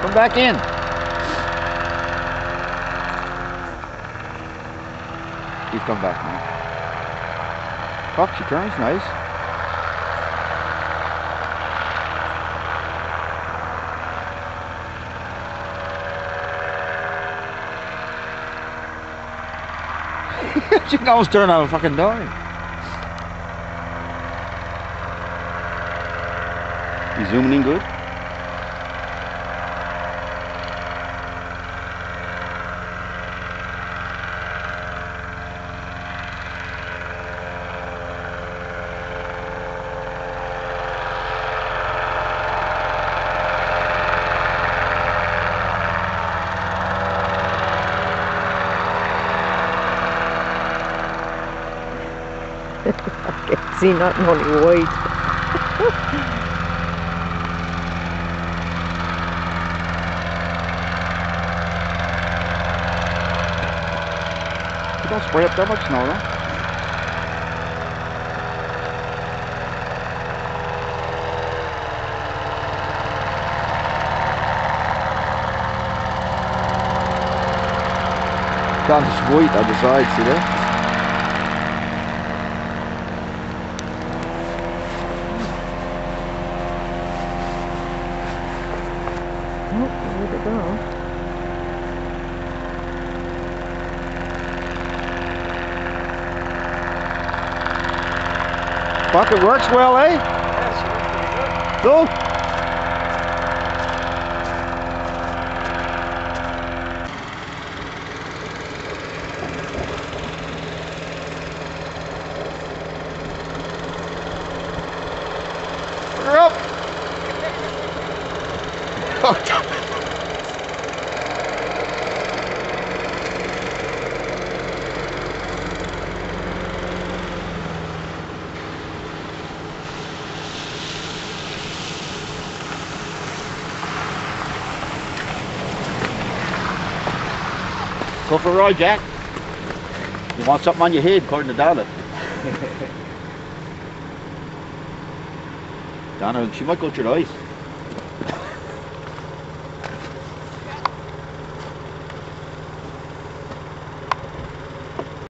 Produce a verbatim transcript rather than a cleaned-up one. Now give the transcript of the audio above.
Come back in. He's come back now. Fuck, she turns nice. She can almost turn on a fucking dime. You zooming in good? I can see nothing, only white. You don't spray up that much snow, though. Down to white on the side, see that? Oh, where'd it go? Fuck, it works well, eh? Yes, Go. Put her up. Oh, go for a ride, Jack. You want something on your head, according to Donna. Donna, she might go through the ice.